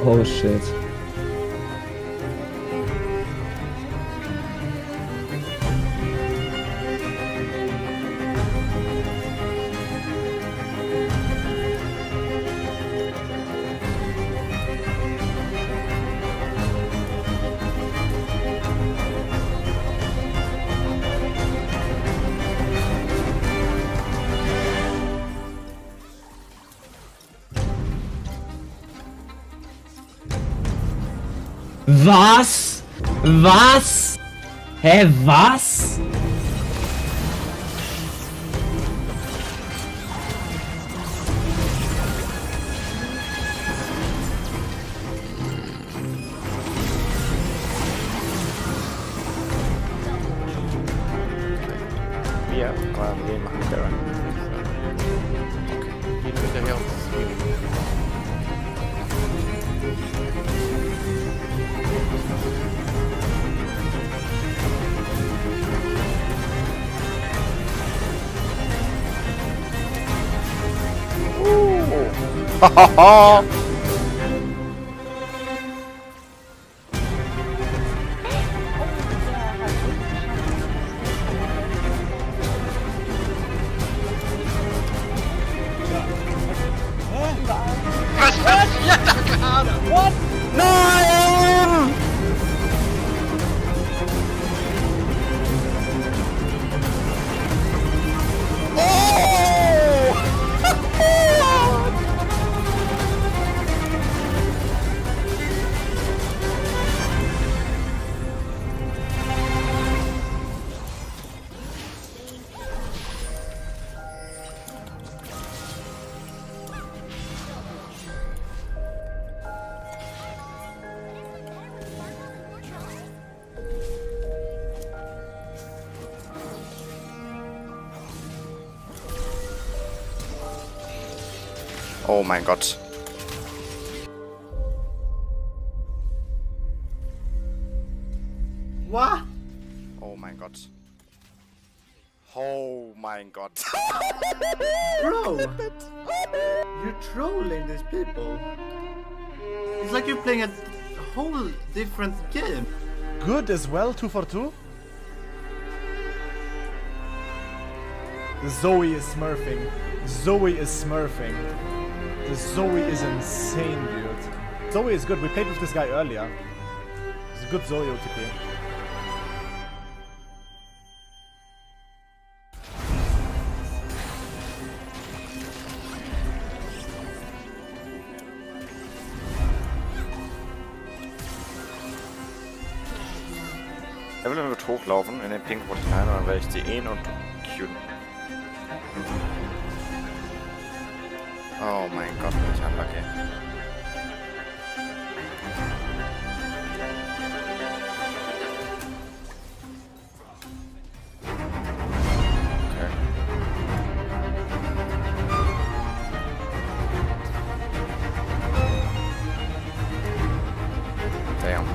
Oh shit. Was? Was? Hä, was? Wir machen Baron. Okay. Geht hinterher und Hahaha! Was passiert da gerade? What? Nein! Oh mein Gott. What? Oh mein Gott. Oh mein Gott. Bro! You're trolling these people. It's like you're playing a whole different game. Good as well, 2 for 2. Zoe is smurfing. Zoe is smurfing. The Zoe is insane, dude. Zoe is good. We played with this guy earlier. It's a good Zoe OTP. Evelyn wird hochlaufen in den Pink Rot hinein und dann werde ich die ihn und Q. Oh mein Gott, bin ich unlucky. Damn.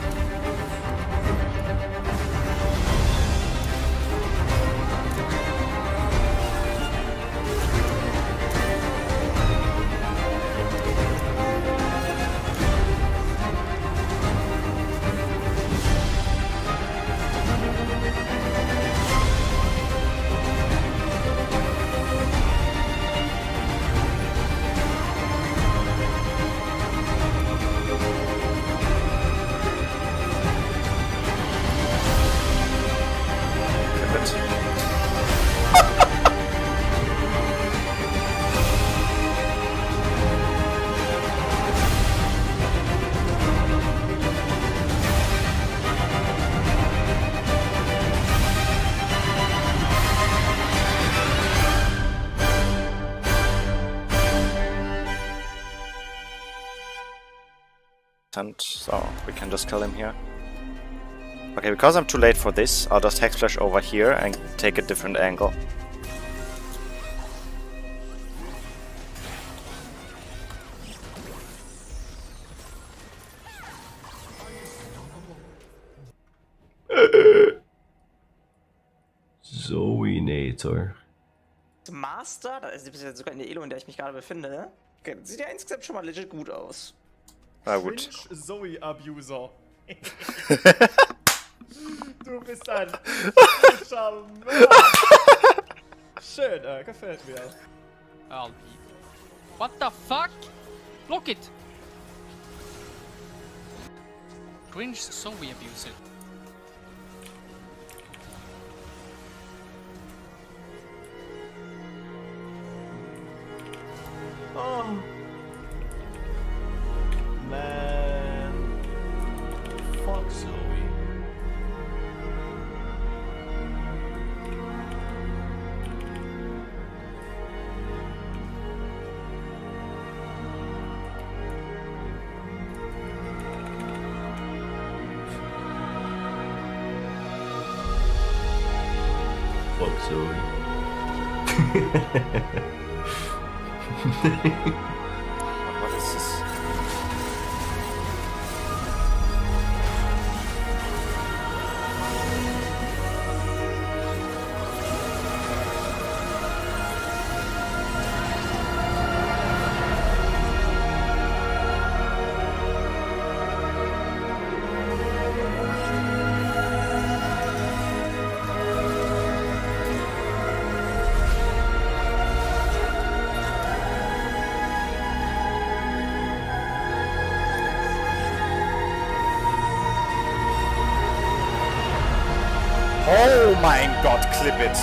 So we can just kill him here. Okay, because I'm too late for this, I'll just Hex Flash over here and take a different angle. Zoenator. Master, da ist sogar in der Elo, in der ich mich gerade befinde, sieht ja insgesamt schon mal legit gut aus. Na gut. Cringe Zoe Abuser. Du bist ein Charmeur. Schön, gefällt mir. Albi. What the fuck? Block it! Cringe Zoe abuser. Oh. Man. Fuck Zoe. Fuck Zoe. What is this? Oh mein Gott, clip it!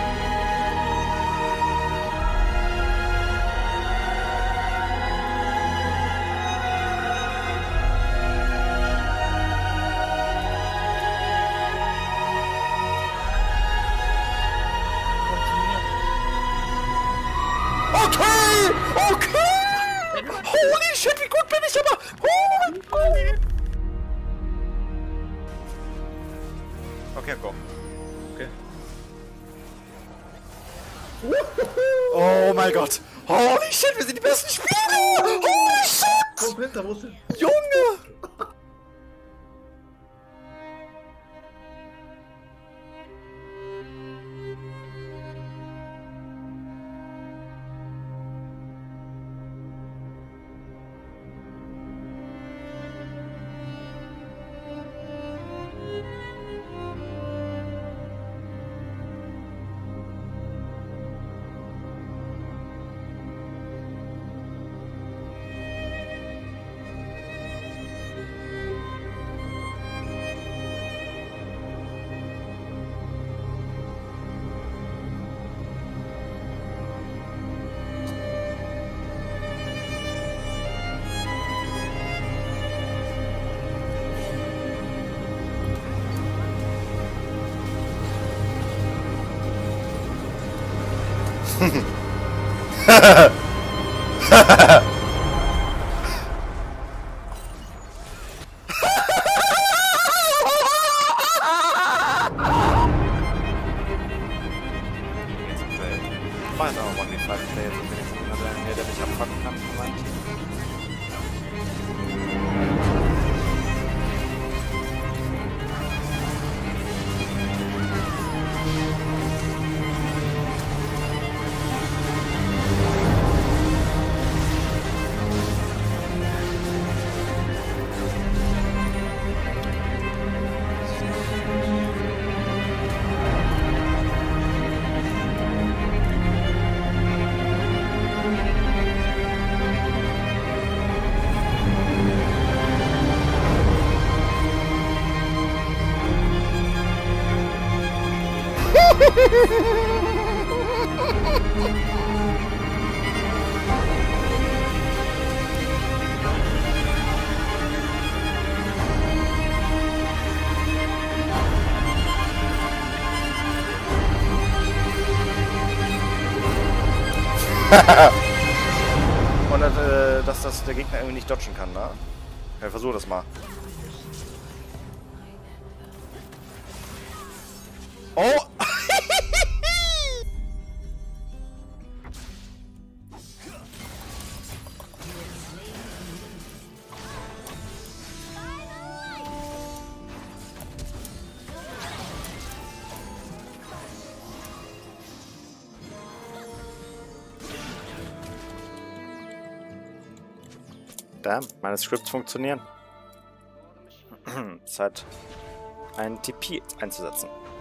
Okay! Okay! Holy shit, wie gut bin ich aber! Holy! Okay, go. Okay. Oh mein Gott! Holy shit, wir sind die besten Spieler! Holy shit! Komm hinter, wo ist der? Junge! Weiß aber 1v5 Player, der mich abfangen kann von meinem Team. Und dass der Gegner irgendwie nicht dodgen kann, ne? Ja, versuch das mal. Oh! Damn, meine Scripts funktionieren. Zeit, einen TP einzusetzen.